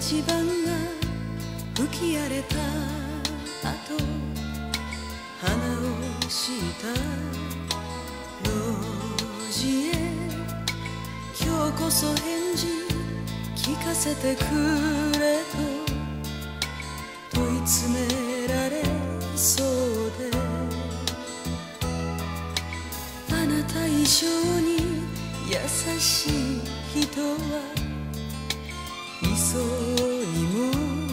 地盤が吹き荒れた後、花をした路地へ今日こそ返事聞かせてくれと問い詰められそうで、あなた以上に優しい人はいそうにも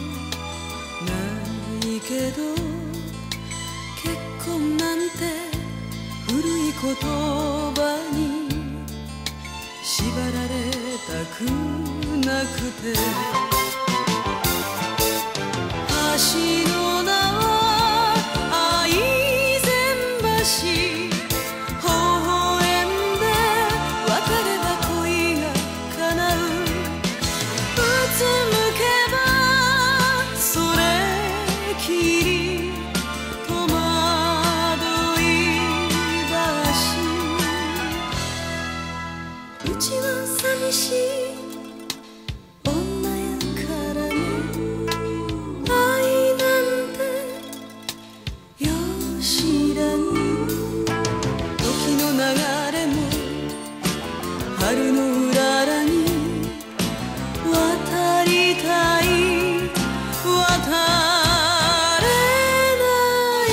ないけど、結婚なんて古い言葉に縛られたくなくて、橋の名は愛染橋、微笑んで渡れば恋が叶う、うつむけばそれきり戸惑い橋、うちは寂しい女やからね、愛なんてよう知らぬ、時の流れも春のうららに渡りたい渡れない、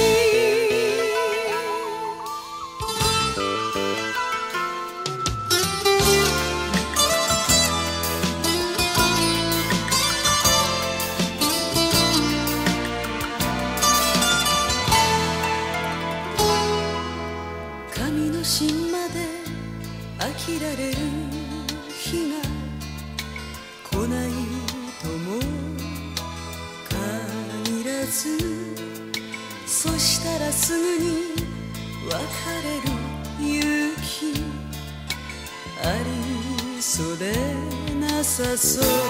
髪の芯まで飽きられる日が来ないとも限らず、そしたらすぐに別れる勇気ありそうでなさそうで、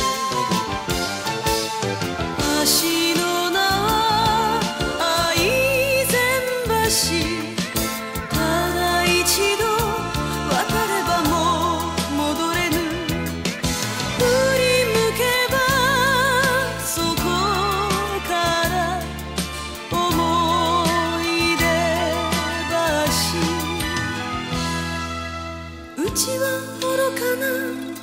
橋の名は愛染橋、ただ一度渡ればもう戻れぬ、振り向けばそこから思い出橋、うちは愚かな